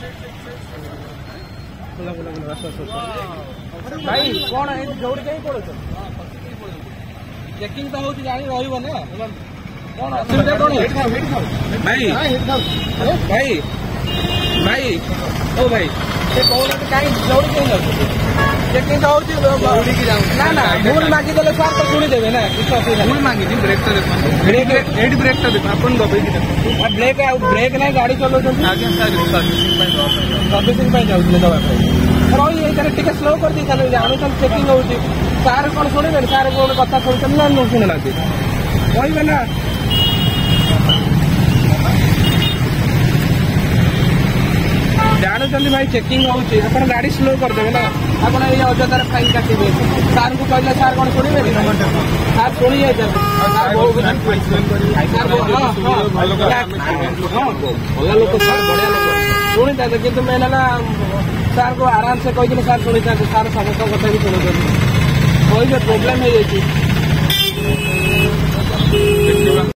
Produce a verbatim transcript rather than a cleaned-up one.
भाई कौन है दौड़ के पड़ो चेकिंग तो होती जानी रही ना कौन असुविधा कौन भाई भाई भाई ओ भाई से कौन कहीं दौड़ के चेकिंग तो होती ना ना भूल मागिदेले सार तो शुणीदेवे ना किसी असुविधा भूल मांगी ब्रेक तो ब्रेक एड ब्रेक तो देख अपन दबाई ब्रेक ब्रेक ना गाड़ी चलो सर्विसिंग जाऊे दवा रही टे स्लो कर दी जानू चेकिंग हो सार कौन शुणे सार गोटे कथा शुणुन ना शुणुना कहे ना जानते भाई चेकिंग होती गाड़ी स्लो करदे ना आप अजदार फाइन काटे सार को कहले सार कौन शुणे सार शुणी जाते भल लोग सर बढ़िया लोग शुणी था कि मेन है सार को आराम से कही सार शुणी था सार समस्त कथा भी शुणुच्च कहे प्रोब्लेम हो